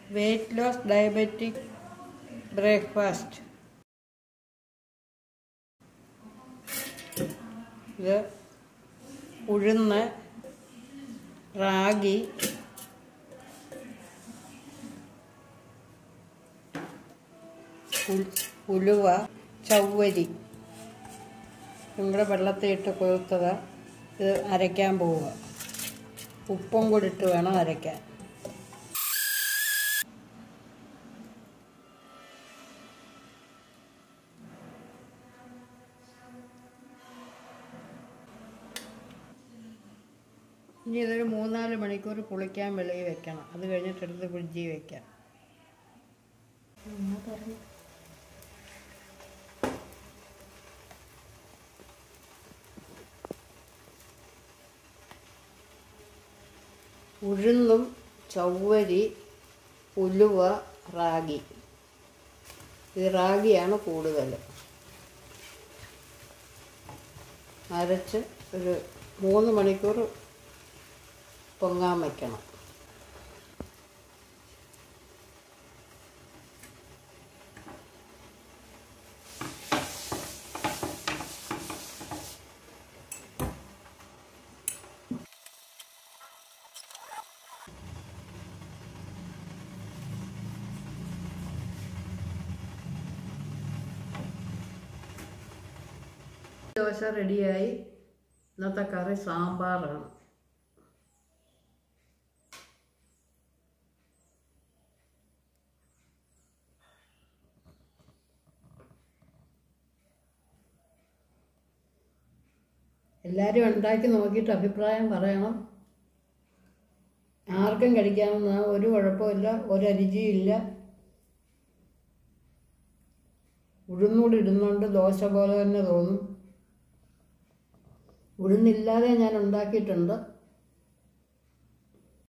weight loss diabetic breakfast. ഇത് ഉഴുന്ന്, റാഗി, ഉലുവ, ചവ്വരി ഇവിടെ വെള്ളത്തിൽ ഇട്ട് കുതിർത്തത്. ഇത് അരയ്ക്കാൻ പോവുക. ഉപ്പും കൂടി ഇട്ട് വേണം അരയ്ക്കാൻ. ഇനി ഇതൊരു 3-4 മണിക്കൂർ പുളിക്കാൻ വെളിയിൽ വെക്കണം. അത് കഴിഞ്ഞിട്ടെടുത്ത് ഫ്രിഡ്ജിൽ വെക്കാം. ഉഴുന്നും ചവ്വരി, ഉലുവ, റാഗി. ഇത് റാഗിയാണ് കൂടുതൽ. അരച്ച് ഒരു 3 മണിക്കൂർ പൊങ്ങാൻ വയ്ക്കണം. ദോശ റെഡിയായി. ഇന്നത്തെ കറി സാമ്പാറാണ്. എല്ലാവരും ഉണ്ടാക്കി നോക്കിയിട്ട് അഭിപ്രായം പറയണം. ആർക്കും കഴിക്കാവുന്ന ഒരു കുഴപ്പമില്ല, ഒരരുചിയില്ല. ഉഴുന്നൂടി ഇടുന്നുണ്ട് ദോശ പോലെ തന്നെ തോന്നും. ഉഴുന്നില്ലാതെ ഞാൻ ഉണ്ടാക്കിയിട്ടുണ്ട്.